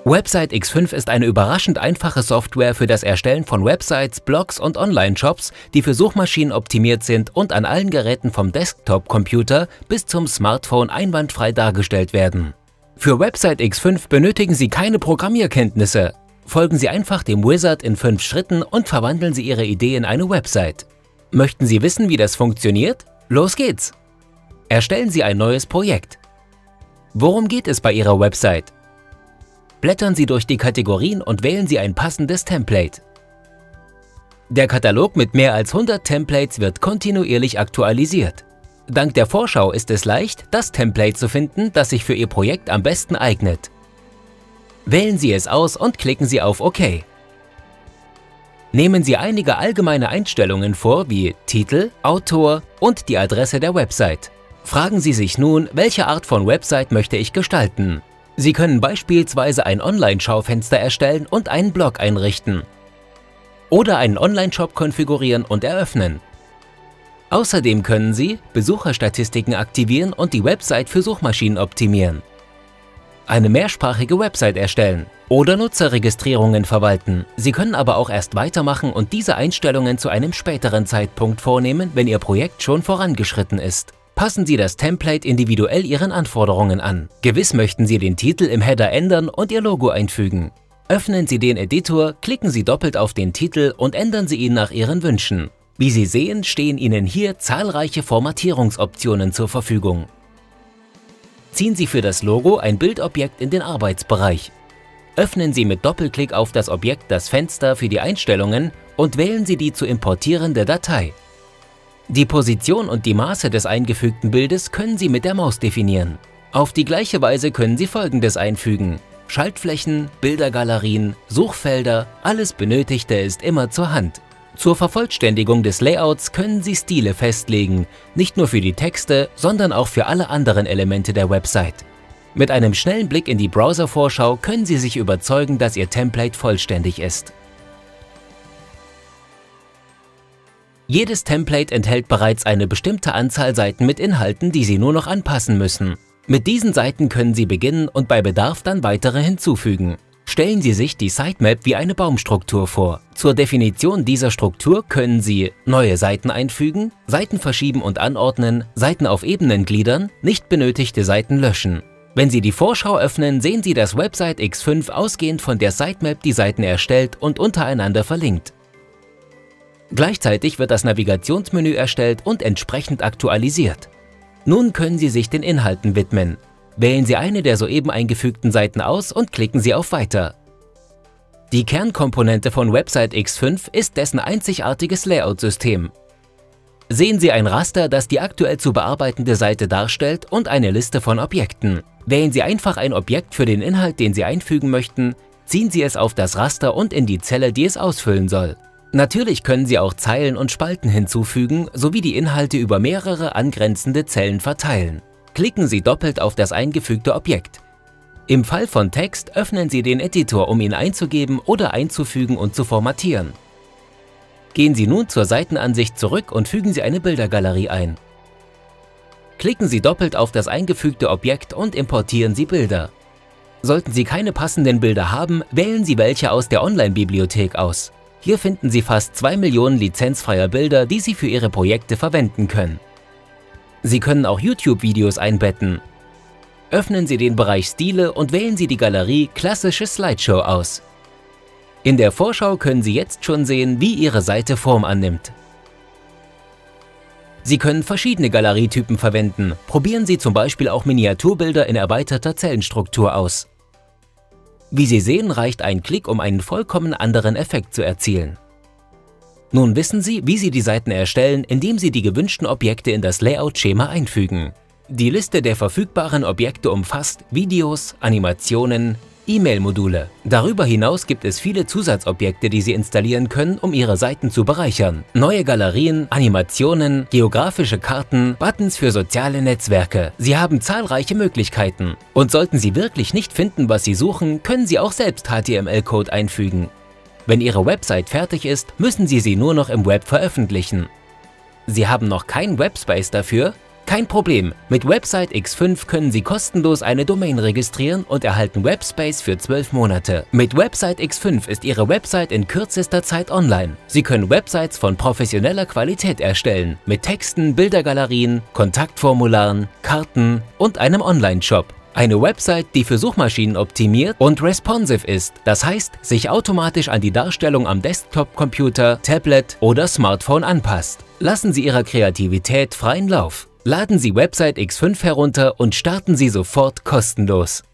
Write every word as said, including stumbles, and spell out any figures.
Website X fünf ist eine überraschend einfache Software für das Erstellen von Websites, Blogs und Online-Shops, die für Suchmaschinen optimiert sind und an allen Geräten vom Desktop-Computer bis zum Smartphone einwandfrei dargestellt werden. Für Website X fünf benötigen Sie keine Programmierkenntnisse. Folgen Sie einfach dem Wizard in fünf Schritten und verwandeln Sie Ihre Idee in eine Website. Möchten Sie wissen, wie das funktioniert? Los geht's! Erstellen Sie ein neues Projekt. Worum geht es bei Ihrer Website? Blättern Sie durch die Kategorien und wählen Sie ein passendes Template. Der Katalog mit mehr als hundert Templates wird kontinuierlich aktualisiert. Dank der Vorschau ist es leicht, das Template zu finden, das sich für Ihr Projekt am besten eignet. Wählen Sie es aus und klicken Sie auf OK. Nehmen Sie einige allgemeine Einstellungen vor, wie Titel, Autor und die Adresse der Website. Fragen Sie sich nun, welche Art von Website möchte ich gestalten? Sie können beispielsweise ein Online-Schaufenster erstellen und einen Blog einrichten. Oder einen Online-Shop konfigurieren und eröffnen. Außerdem können Sie Besucherstatistiken aktivieren und die Website für Suchmaschinen optimieren. Eine mehrsprachige Website erstellen oder Nutzerregistrierungen verwalten. Sie können aber auch erst weitermachen und diese Einstellungen zu einem späteren Zeitpunkt vornehmen, wenn Ihr Projekt schon vorangeschritten ist. Passen Sie das Template individuell Ihren Anforderungen an. Gewiss möchten Sie den Titel im Header ändern und Ihr Logo einfügen. Öffnen Sie den Editor, klicken Sie doppelt auf den Titel und ändern Sie ihn nach Ihren Wünschen. Wie Sie sehen, stehen Ihnen hier zahlreiche Formatierungsoptionen zur Verfügung. Ziehen Sie für das Logo ein Bildobjekt in den Arbeitsbereich. Öffnen Sie mit Doppelklick auf das Objekt das Fenster für die Einstellungen und wählen Sie die zu importierende Datei. Die Position und die Maße des eingefügten Bildes können Sie mit der Maus definieren. Auf die gleiche Weise können Sie Folgendes einfügen: Schaltflächen, Bildergalerien, Suchfelder, alles Benötigte ist immer zur Hand. Zur Vervollständigung des Layouts können Sie Stile festlegen, nicht nur für die Texte, sondern auch für alle anderen Elemente der Website. Mit einem schnellen Blick in die Browser-Vorschau können Sie sich überzeugen, dass Ihr Template vollständig ist. Jedes Template enthält bereits eine bestimmte Anzahl Seiten mit Inhalten, die Sie nur noch anpassen müssen. Mit diesen Seiten können Sie beginnen und bei Bedarf dann weitere hinzufügen. Stellen Sie sich die Sitemap wie eine Baumstruktur vor. Zur Definition dieser Struktur können Sie neue Seiten einfügen, Seiten verschieben und anordnen, Seiten auf Ebenen gliedern, nicht benötigte Seiten löschen. Wenn Sie die Vorschau öffnen, sehen Sie, dass Website X fünf ausgehend von der Sitemap die Seiten erstellt und untereinander verlinkt. Gleichzeitig wird das Navigationsmenü erstellt und entsprechend aktualisiert. Nun können Sie sich den Inhalten widmen. Wählen Sie eine der soeben eingefügten Seiten aus und klicken Sie auf Weiter. Die Kernkomponente von Website X fünf ist dessen einzigartiges Layout-System. Sehen Sie ein Raster, das die aktuell zu bearbeitende Seite darstellt, und eine Liste von Objekten. Wählen Sie einfach ein Objekt für den Inhalt, den Sie einfügen möchten, ziehen Sie es auf das Raster und in die Zelle, die es ausfüllen soll. Natürlich können Sie auch Zeilen und Spalten hinzufügen, sowie die Inhalte über mehrere angrenzende Zellen verteilen. Klicken Sie doppelt auf das eingefügte Objekt. Im Fall von Text öffnen Sie den Editor, um ihn einzugeben oder einzufügen und zu formatieren. Gehen Sie nun zur Seitenansicht zurück und fügen Sie eine Bildergalerie ein. Klicken Sie doppelt auf das eingefügte Objekt und importieren Sie Bilder. Sollten Sie keine passenden Bilder haben, wählen Sie welche aus der Online-Bibliothek aus. Hier finden Sie fast zwei Millionen lizenzfreier Bilder, die Sie für Ihre Projekte verwenden können. Sie können auch YouTube-Videos einbetten. Öffnen Sie den Bereich Stile und wählen Sie die Galerie Klassische Slideshow aus. In der Vorschau können Sie jetzt schon sehen, wie Ihre Seite Form annimmt. Sie können verschiedene Galerietypen verwenden. Probieren Sie zum Beispiel auch Miniaturbilder in erweiterter Zellenstruktur aus. Wie Sie sehen, reicht ein Klick, um einen vollkommen anderen Effekt zu erzielen. Nun wissen Sie, wie Sie die Seiten erstellen, indem Sie die gewünschten Objekte in das Layout-Schema einfügen. Die Liste der verfügbaren Objekte umfasst Videos, Animationen, E-Mail-Module. Darüber hinaus gibt es viele Zusatzobjekte, die Sie installieren können, um Ihre Seiten zu bereichern. Neue Galerien, Animationen, geografische Karten, Buttons für soziale Netzwerke. Sie haben zahlreiche Möglichkeiten. Und sollten Sie wirklich nicht finden, was Sie suchen, können Sie auch selbst H T M L-Code einfügen. Wenn Ihre Website fertig ist, müssen Sie sie nur noch im Web veröffentlichen. Sie haben noch keinen Webspace dafür? Kein Problem, mit Website X fünf können Sie kostenlos eine Domain registrieren und erhalten Webspace für zwölf Monate. Mit Website X fünf ist Ihre Website in kürzester Zeit online. Sie können Websites von professioneller Qualität erstellen, mit Texten, Bildergalerien, Kontaktformularen, Karten und einem Online-Shop. Eine Website, die für Suchmaschinen optimiert und responsive ist, das heißt, sich automatisch an die Darstellung am Desktop-Computer, Tablet oder Smartphone anpasst. Lassen Sie Ihrer Kreativität freien Lauf. Laden Sie Website X fünf herunter und starten Sie sofort kostenlos.